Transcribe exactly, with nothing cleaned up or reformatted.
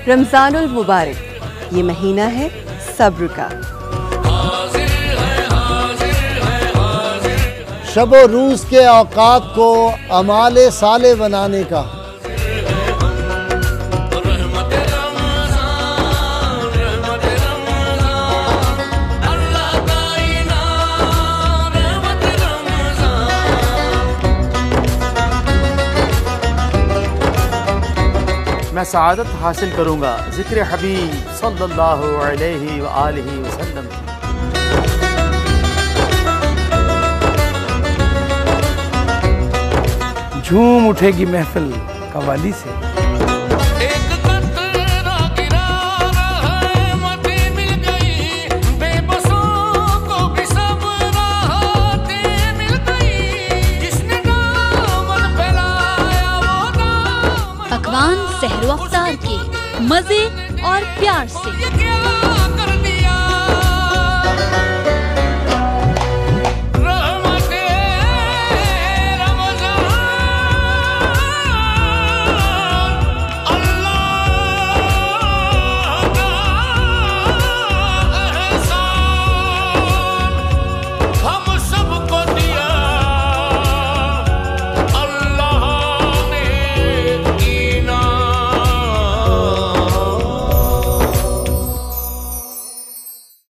रमज़ानुल मुबारक, ये महीना है सब्र का। शब व रूज़ के औकात को अमाले साले बनाने का। मैं सआदत हासिल करूँगा ज़िक्र हबीब सल्लल्लाहु अलैहि व आलिहि वसल्लम। झूम उठेगी महफिल कव्वाली से। एक कतरा गिरा रहमतें मिल गई, बेबसों को भी सब राहतें मिल गई। जिसने दामन फैलाया वो दामन। पकवान सहरो अफ्तार के मजे और प्यार से।